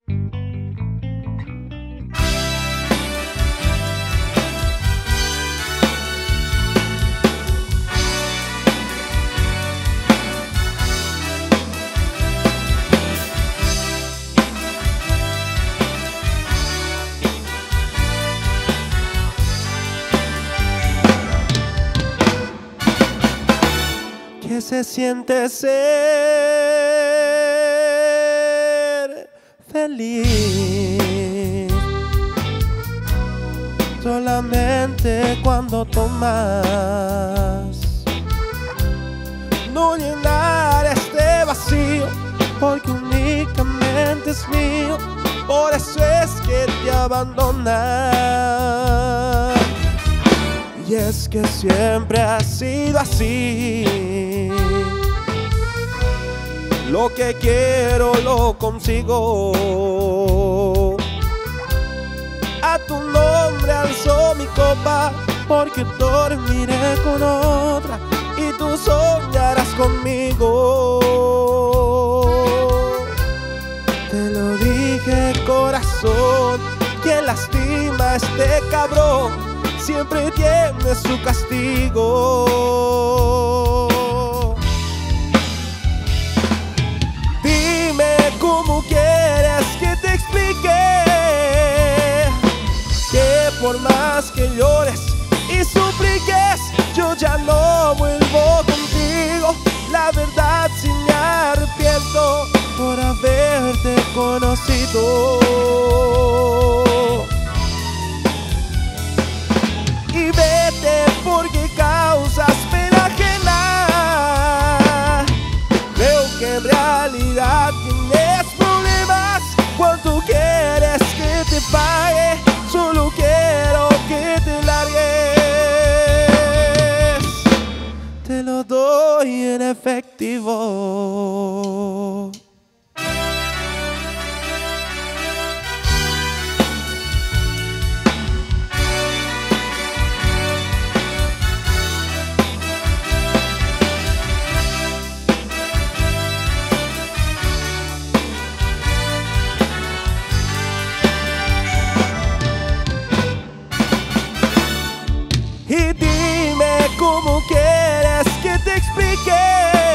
¿Qué se siente ser feliz? Solamente cuando tomas, no llenar este vacío, porque únicamente es mío, por eso es que te abandonan. Y es que siempre ha sido así, lo que quiero lo consigo. A tu nombre alzo mi copa, porque dormiré con otra y tú soñarás conmigo. Te lo dije, corazón, quien lastima a este cabrón siempre tiene su castigo. Dime cómo quieres que te explique que por más que llores y supliques, yo ya no vuelvo contigo. La verdad, sí me arrepiento por haberte conocido. Y vete porque causas pena ajena. Creo que en realidad tienes problemas. ¿Cuánto quieres que te pague? Solo quiero que te largues. Te lo doy en efectivo. Y dime cómo quieres que te explique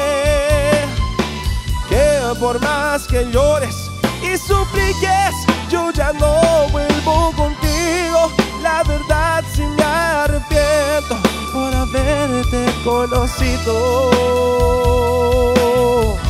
que por más que llores y supliques, yo ya no vuelvo contigo. La verdad, sí me arrepiento por haberte conocido.